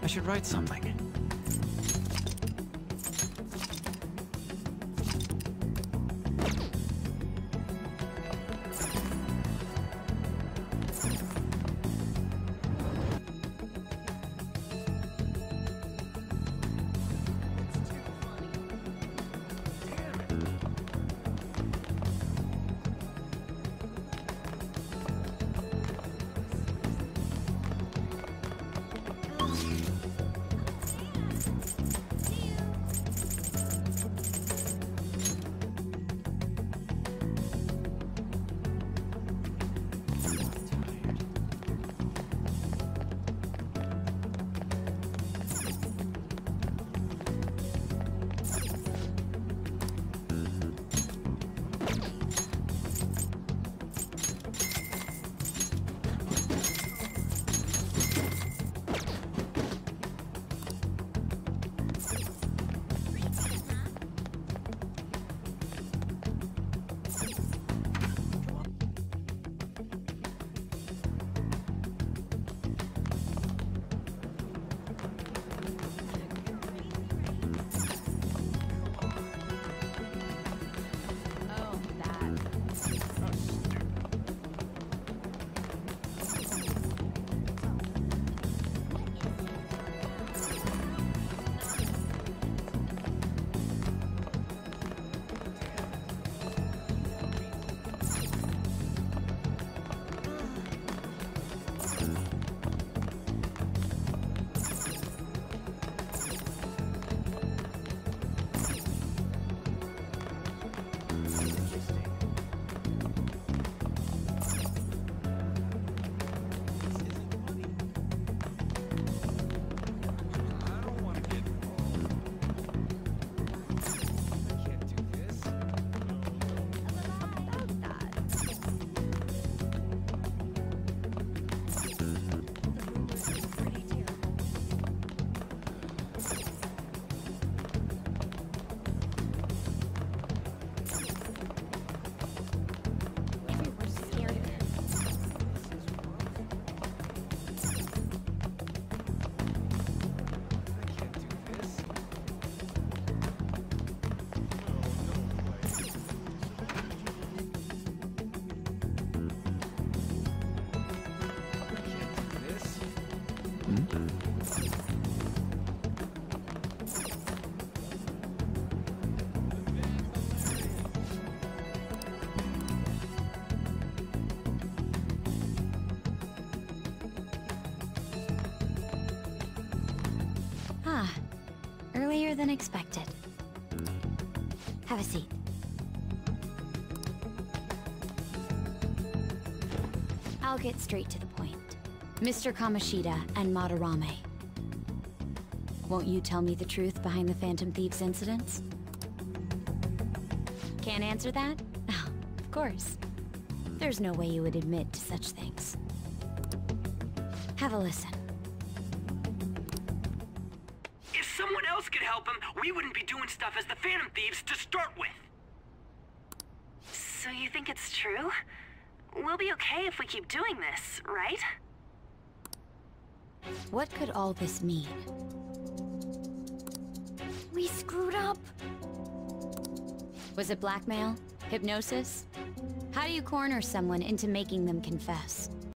should write something. Earlier than expected. Have a seat. I'll get straight to the point. Mr. Kamoshida and Madarame. Won't you tell me the truth behind the Phantom Thieves incidents? Can't answer that? Oh, of course. There's no way you would admit to such things. Have a listen. If someone else could help him, we wouldn't be doing stuff as the Phantom Thieves to start with. So you think it's true? We'll be okay if we keep doing this, right? What could all this mean? We screwed up! Was it blackmail? Hypnosis? How do you corner someone into making them confess?